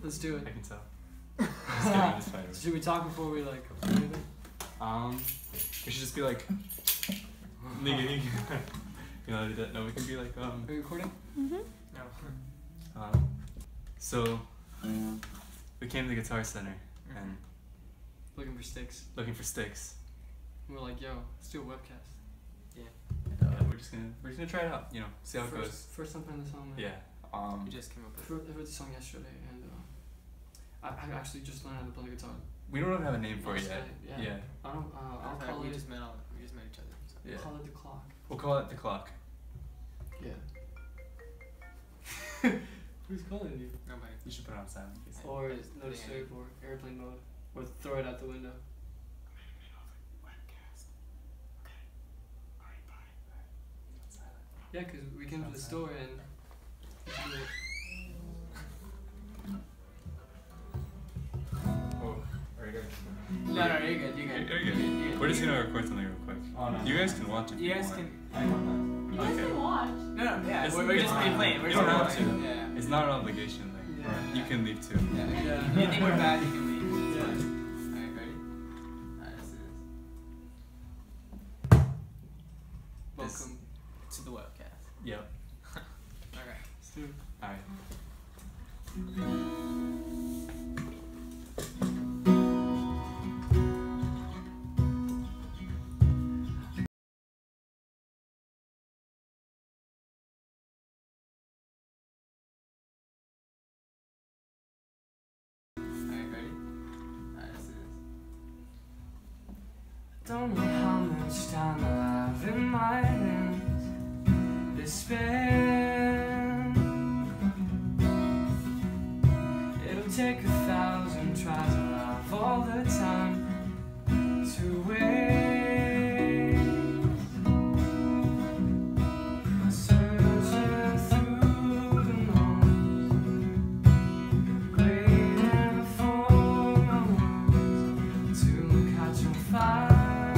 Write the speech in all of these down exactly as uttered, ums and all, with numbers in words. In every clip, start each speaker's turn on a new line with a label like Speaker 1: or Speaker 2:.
Speaker 1: Let's do it.
Speaker 2: I can tell. Just kidding, it's fine.
Speaker 1: Should we talk before we like do anything?
Speaker 2: Um, we should just be like, nigga, nigga. You know, that- no, we can be like, um,
Speaker 1: Are you recording?
Speaker 3: Mm-hmm.
Speaker 1: No.
Speaker 2: um, so we came to the Guitar Center and
Speaker 1: Looking for sticks.
Speaker 2: looking for sticks.
Speaker 1: And we're like, yo, let's do a webcast. Yeah.
Speaker 2: Yeah, we're just gonna we're just gonna try it out. You know, see how it
Speaker 1: first,
Speaker 2: goes.
Speaker 1: First time playing the song. Man.
Speaker 2: Yeah. Um.
Speaker 4: We just came up with
Speaker 1: I heard, I heard the song yesterday, and uh, I, I actually just learned how to play the guitar.
Speaker 2: We don't have a name for it
Speaker 1: Last
Speaker 2: yet.
Speaker 1: night,
Speaker 2: Yeah.
Speaker 1: I don't. Uh, I'll
Speaker 4: it.
Speaker 1: call
Speaker 4: We
Speaker 1: it.
Speaker 4: just met all. We just met each other. So.
Speaker 2: Yeah.
Speaker 1: Call it the clock.
Speaker 2: We'll call it the clock.
Speaker 1: Yeah. Who's calling you?
Speaker 4: Nobody.
Speaker 2: You should put it on silent. Please.
Speaker 1: Or
Speaker 4: Just
Speaker 1: no
Speaker 4: putting it-
Speaker 1: disturb or airplane mode, or throw it out the window. Yeah, cause we came to the store and.
Speaker 2: Oh, are you good?
Speaker 4: No, no, you're good. You're good.
Speaker 2: You're good. We're just gonna record something real quick.
Speaker 4: Oh, no.
Speaker 2: You guys can watch it.
Speaker 4: You
Speaker 2: if
Speaker 4: guys
Speaker 2: want.
Speaker 4: can.
Speaker 3: You guys
Speaker 2: Okay.
Speaker 3: can watch.
Speaker 4: No, no, yeah.
Speaker 2: It's-
Speaker 4: We're, we're
Speaker 2: it's
Speaker 4: just
Speaker 2: fine.
Speaker 4: playing. We're
Speaker 2: You
Speaker 4: just
Speaker 2: don't have
Speaker 4: playing.
Speaker 2: to.
Speaker 4: Yeah.
Speaker 2: It's not an obligation thing.
Speaker 1: Yeah.
Speaker 2: You can leave too.
Speaker 4: Yeah.
Speaker 1: Yeah.
Speaker 4: If you think we're bad, you can leave. It's
Speaker 1: Yeah.
Speaker 4: fine. Alright, ready? Alright, let's do this.
Speaker 1: Welcome.
Speaker 4: To the webcast.
Speaker 2: Yep.
Speaker 4: Alright.
Speaker 1: Let's do it.
Speaker 2: Alright.
Speaker 4: Alright, ready? Alright, let's do this.
Speaker 1: Don't know how much time I have in my hands. This span. It'll take a thousand tries alive all the time to waste. Searching through the noise, waiting for moments to catch on fire.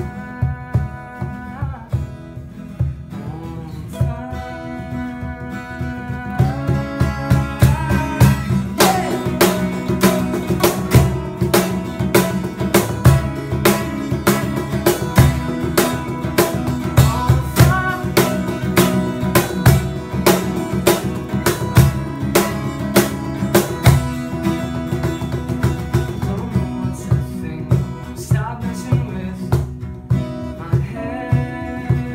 Speaker 1: Stop messing with my head.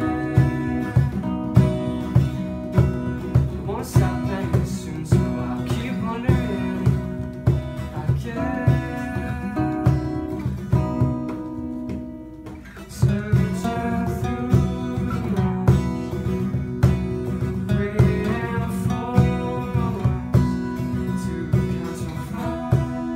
Speaker 1: It won't stop anytime soon, so I'll keep wondering again. Searching through the noise, waiting for words to catch on fire.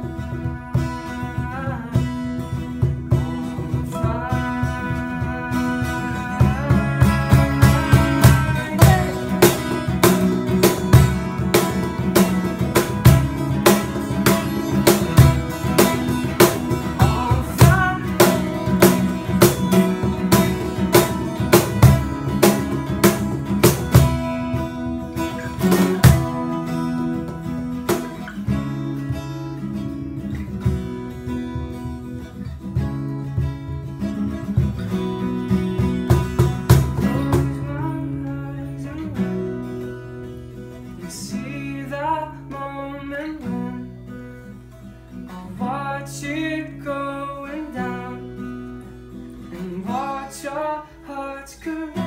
Speaker 1: See that moment when I'll watch it going down and watch our hearts connect.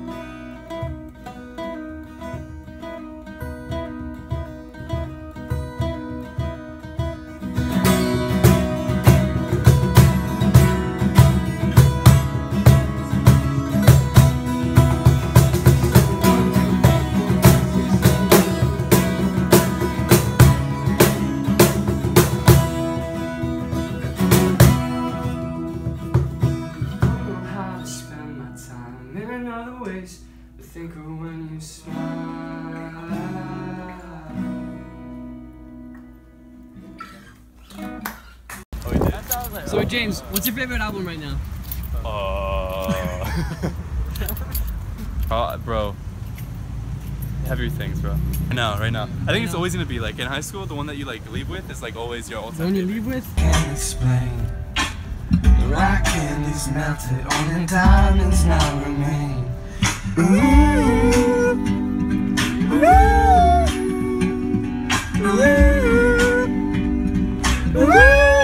Speaker 1: Don't know how to spend my time in other ways, but think of when you smile. So James, what's your favorite album right now?
Speaker 2: Uh, uh, bro. heavier things, bro. I know, right now. I think it's always gonna be like in high school, the one that you like leave with is like always your all-time
Speaker 1: The one you
Speaker 2: favorite.
Speaker 1: leave with?
Speaker 3: Can't explain. The rock candy's melted, only diamonds now remain. Ooh, ooh, ooh, ooh.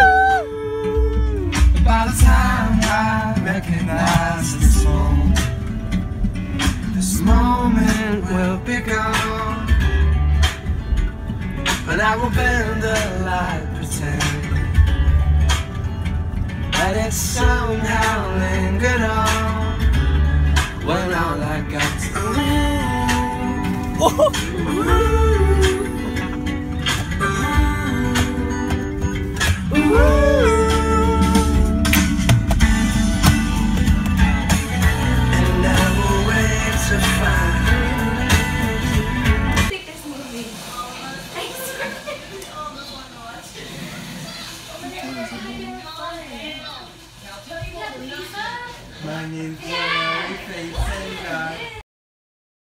Speaker 3: By the time I recognize this moment, this moment will be gone. But I will bend the light, pretend that it somehow lingered on. When all I got to ooh, ooh, ooh, and I will wait to find.
Speaker 5: I think this movie. I swear.
Speaker 3: My name's Jerry, face and God.